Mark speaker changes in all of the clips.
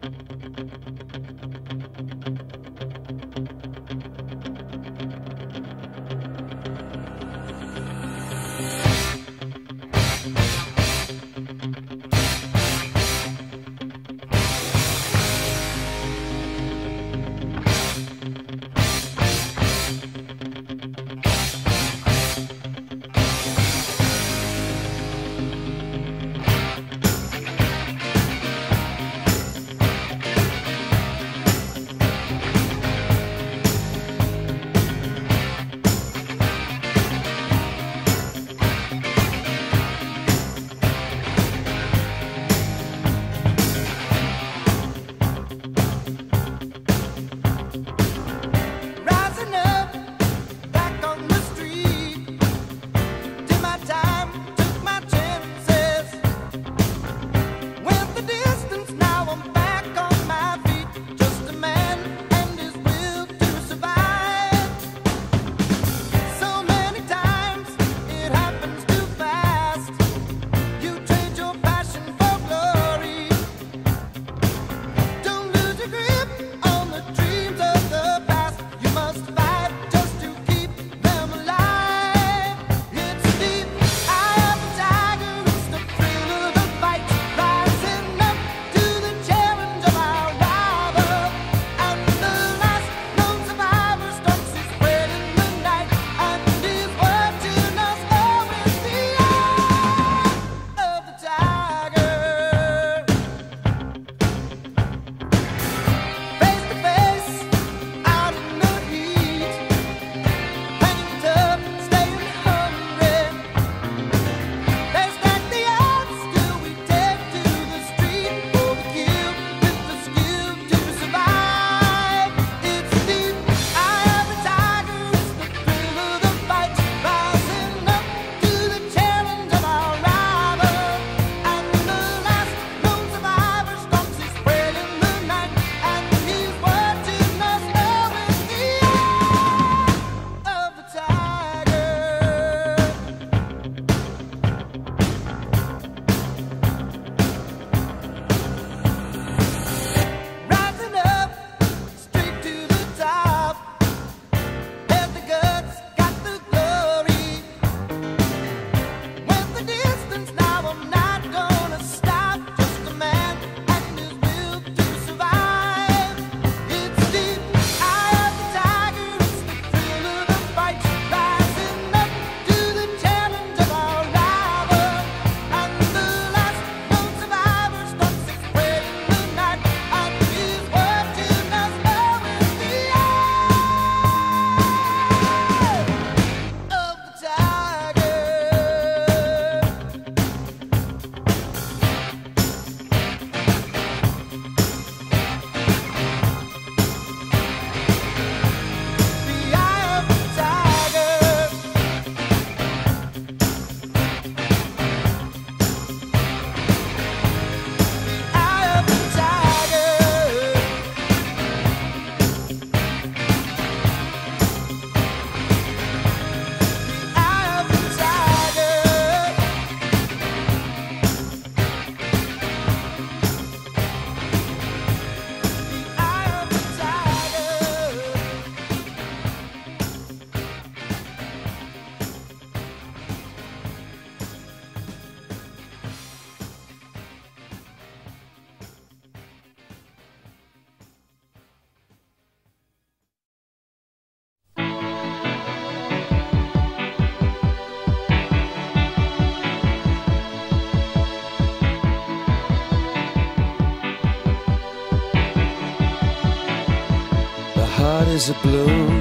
Speaker 1: heart is a balloon,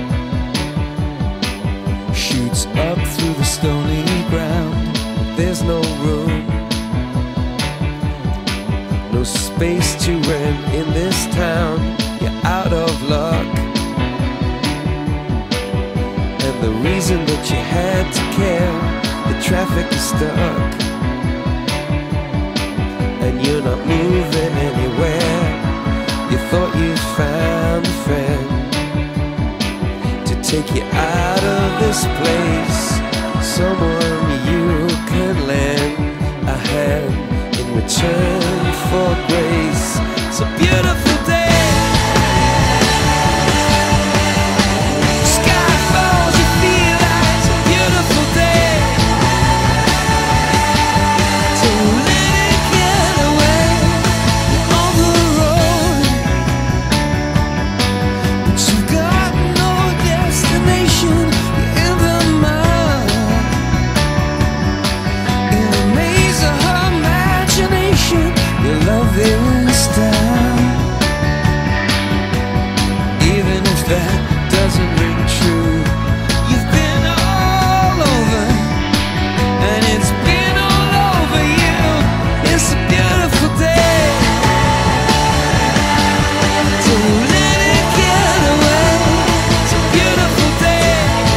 Speaker 1: shoots up through the stony ground. There's no room, no space to rent in this town. You're out of luck, and the reason that you had to care, the traffic is stuck, and you're not moving anywhere. You thought you found a friend to take you out of this place, someone you could lend a hand in return for grace. It's a beautiful day. Sky falls, you feel like it's a beautiful day. So let it get away on the road, but you've got no destination. You're in the mud, in a maze of her imagination. Your love is down, even if that doesn't ring true. You've been all over, and it's been all over you. It's a beautiful day. So let it get away. It's a beautiful day.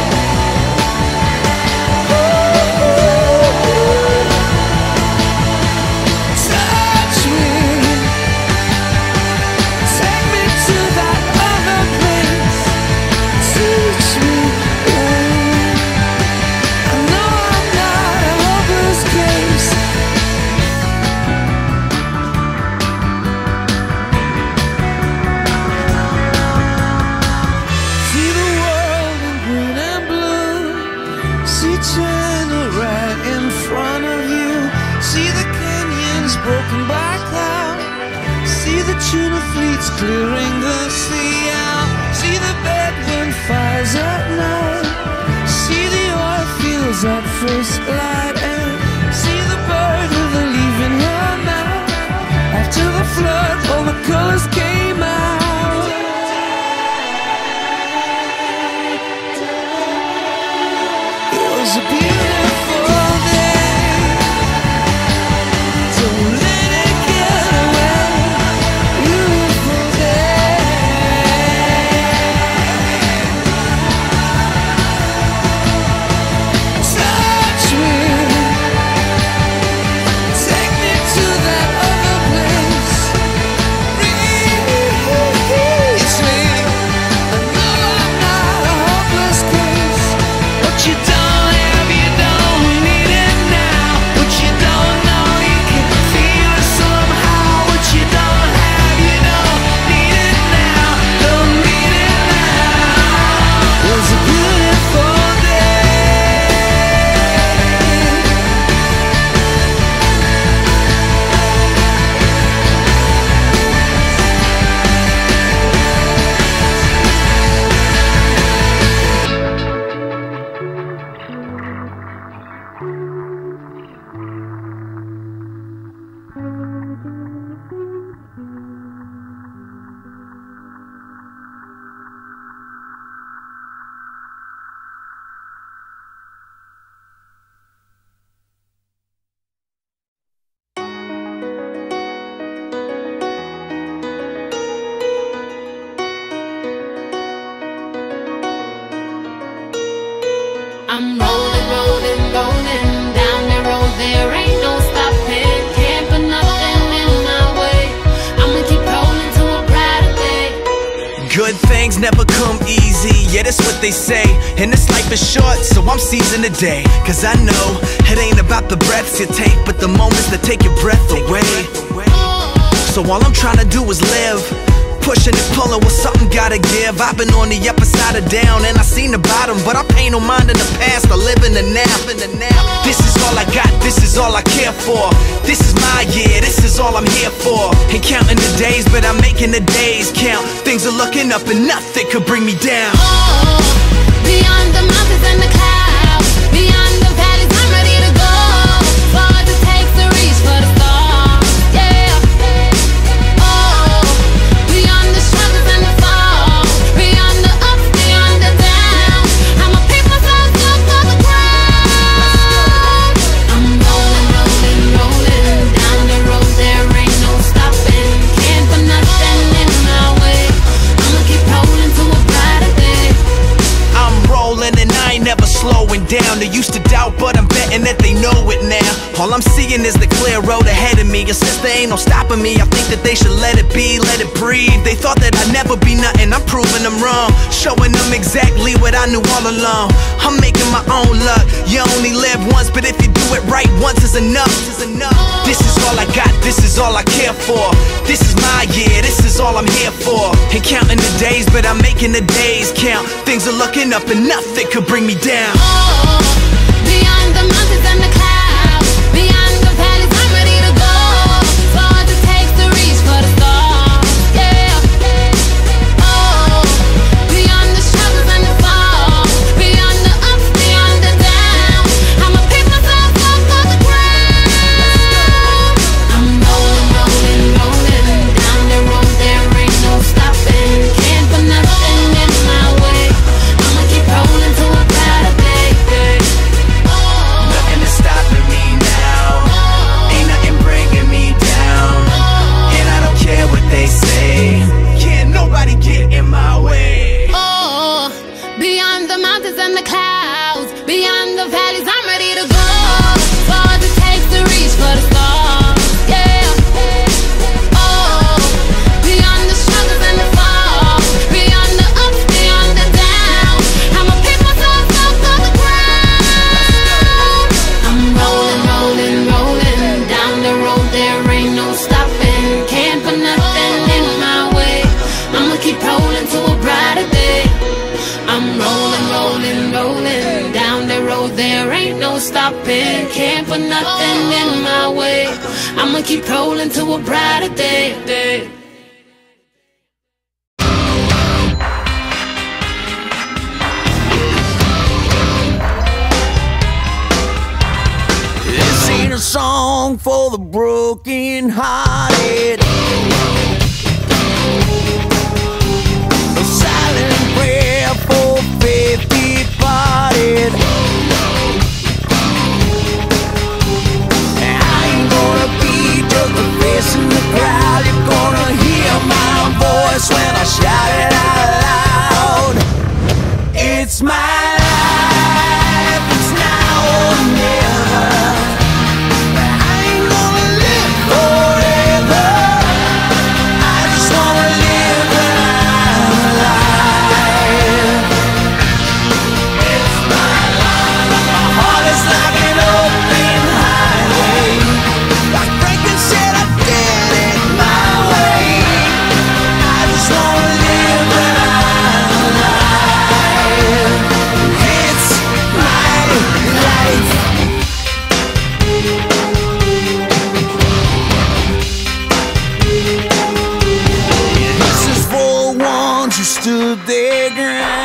Speaker 1: Touch me, take me to that other place. Teach me, I know I'm not a hopeless case. See the world in green and blue. See China right in front of you. See the canyons broken by cloud. See the tuna fleets clearing the sea out. See the bedroom fires at night. See the oil fields at first light. And see the bird with a leaf in her mouth. After the flood, all the colors came out. It was a beautiful day. So let it get away. Beautiful day. Touch me, take me to that other place. Reach me, I know I'm not a hopeless case. What you don't have, you don't need it now. What you don't know, you can feel it somehow. What you don't have, you don't need it now. Don't need it now. It was a beautiful day.
Speaker 2: I'm rolling, rolling, rolling down the road. There ain't no stopping. Can't put nothing in my way. I'ma keep rolling to a brighter day.
Speaker 3: Good things never come easy, yeah, that's what they say. And this life is short, so I'm seizing the day. Cause I know it ain't about the breaths you take, but the moments that take your breath away. So all I'm trying to do is live, pushing and pulling with something gotta give. I've been on the upper side of down and I seen the bottom, but I pay no mind in the past, I live in the now. This is all I got, this is all I care for. This is my year, this is all I'm here for. Ain't counting the days, but I'm making the days count. Things are looking up and nothing could bring me down.
Speaker 2: Oh, beyond the mountains and the clouds, beyond the valleys, I'm ready to go. Far as it takes to reach for the stars, yeah. Oh, beyond the struggles and the falls, beyond the ups, beyond the downs, I'ma pick myself up off the ground. I'm rolling, rolling, rolling down the road. There ain't no stopping. Can't put nothing in my way. I'ma keep rolling to a brighter day.
Speaker 3: I'm rolling and I ain't never slowing down. They used to doubt, but I'm betting that they know it now. All I'm seeing is the clear road ahead of me. And since there ain't no stopping me, I think that they should let it be, let it breathe. They thought that I'd never be nothing, I'm proving them wrong. Showing them exactly what I knew all along. I'm making my own luck. You only live once, but if you do it right, once is enough. This is all I got, this is all I care for. This is my year, this is all I'm here for. Ain't counting the days, but I'm making the days count. Things are looking up and nothing could bring me down.
Speaker 2: Oh, beyond the mountains and the clouds, beyond the valleys, I'm ready to go. For all it takes to reach for the stars. Yeah. Oh, beyond the struggles and the falls, beyond the ups, beyond the downs, I'ma pick myself up off the ground. I'm rolling, rolling, rolling down the road. There ain't no stopping. Can't put nothing in my way. I'ma keep rolling to a brighter day.
Speaker 3: Nothing is stopping me now. Ain't nothing bringing me down. And I don't care what they say. Can't nobody get in my way.
Speaker 2: Oh, beyond the mountains and the clouds, beyond the valleys, I'm ready to go. For all it takes to reach for the stars. Yeah. Oh, beyond the struggles and the falls, beyond the ups, beyond the downs, I'ma pick myself up off the ground. I'm rolling, rolling, rolling down the road. There ain't no stopping. Can't put nothing in my way. I'ma keep rolling to a brighter day. I'm rolling, rolling, rolling down the road. There ain't no stopping. Can't put nothing in my way. I'ma keep rolling to a brighter day.
Speaker 3: This ain't a song for the broken hearted. A silent prayer for faith departed. I ain't gonna be just a face in the crowd. You're gonna hear my voice when I shout it out loud. It's my life, it's now or never. I ain't gonna live forever. I just wanna live when I'm alive. It's my life. My heart is like an open highway. Like Franklin said, I did it my way. I just wanna live when I'm alive. It's my life. This is for the ones who stood their ground.